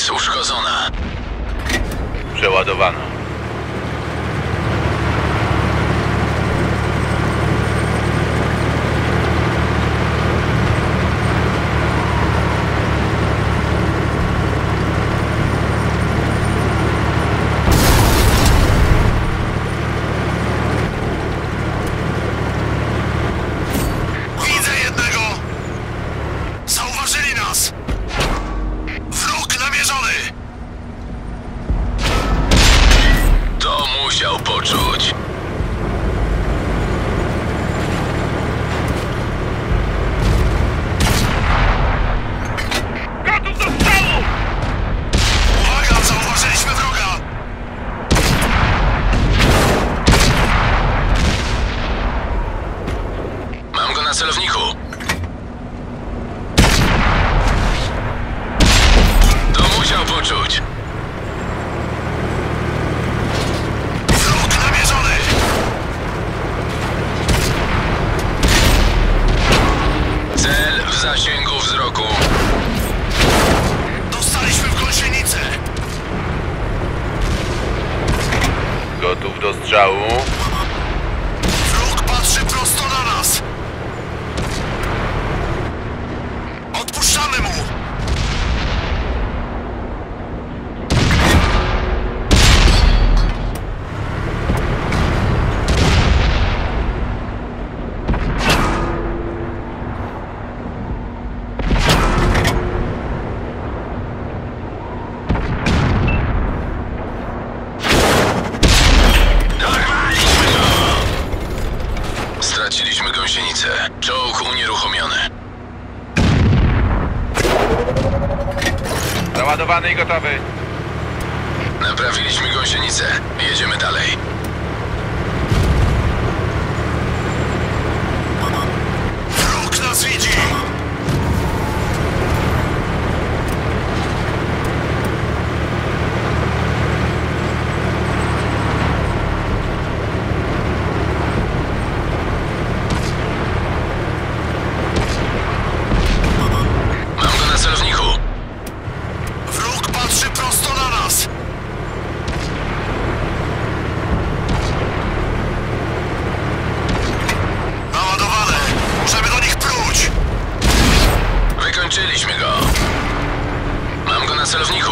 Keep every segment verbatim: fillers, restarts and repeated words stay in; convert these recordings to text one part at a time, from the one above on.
Nic uszkodzona. Przeładowano. Musiał poczuć. Gotów do strzału! Uwaga, zauważyliśmy wroga! Mam go na celowniku. To musiał poczuć. Cel w zasięgu wzroku. Dostaliśmy w gąsienicę. Gotów do strzału. Wróg patrzy prosto na nas. Odpuszczamy mu. Straciliśmy gąsienicę. Czołg unieruchomiony. Załadowany i gotowy. Naprawiliśmy gąsienicę. Jedziemy dalej. Wróg nas widzi. Wróg patrzy prosto na nas! Naładowane! Możemy do nich pluć! Wykończyliśmy go. Mam go na celowniku.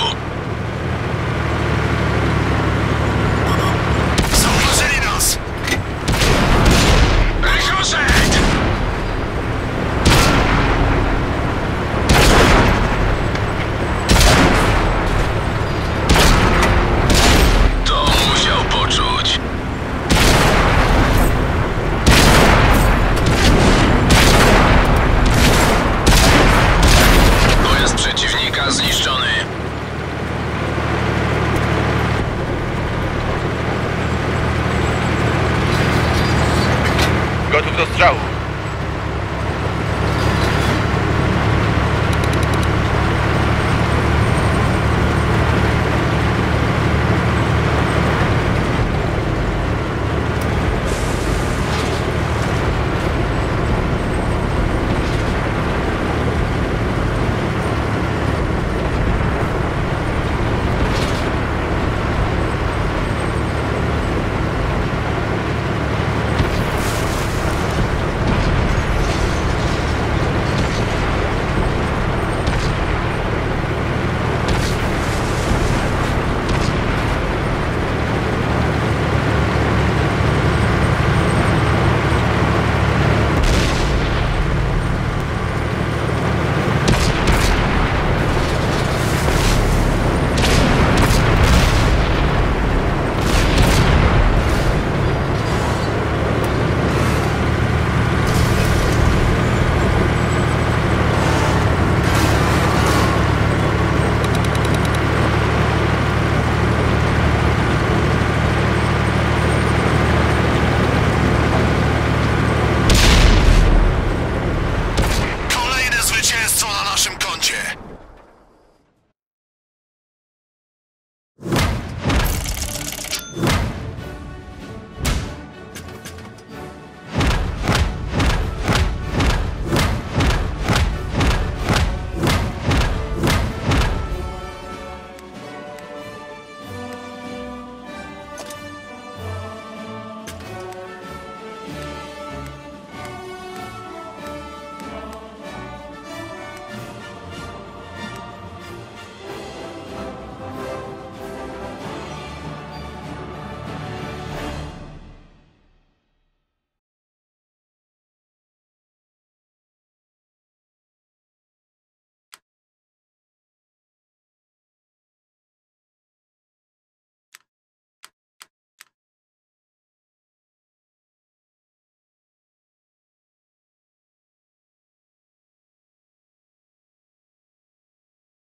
Zauważyli nas! Rykoszet! To musiał poczuć. Pojazd przeciwnika zniszczony. Gotów do strzału.